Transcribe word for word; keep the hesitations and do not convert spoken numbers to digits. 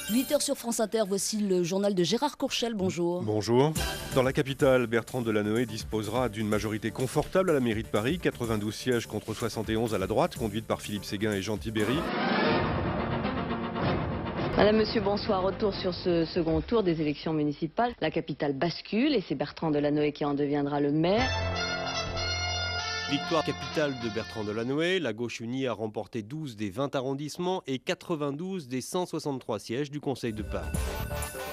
huit heures sur France Inter, voici le journal de Gérard Courchel, bonjour. Bonjour. Dans la capitale, Bertrand Delanoë disposera d'une majorité confortable à la mairie de Paris, quatre-vingt-douze sièges contre soixante et onze à la droite, conduite par Philippe Séguin et Jean Tibéry. Madame, Monsieur, bonsoir. Retour sur ce second tour des élections municipales. La capitale bascule et c'est Bertrand Delanoë qui en deviendra le maire. Victoire capitale de Bertrand Delanoë, la gauche unie a remporté douze des vingt arrondissements et quatre-vingt-douze des cent soixante-trois sièges du Conseil de Paris.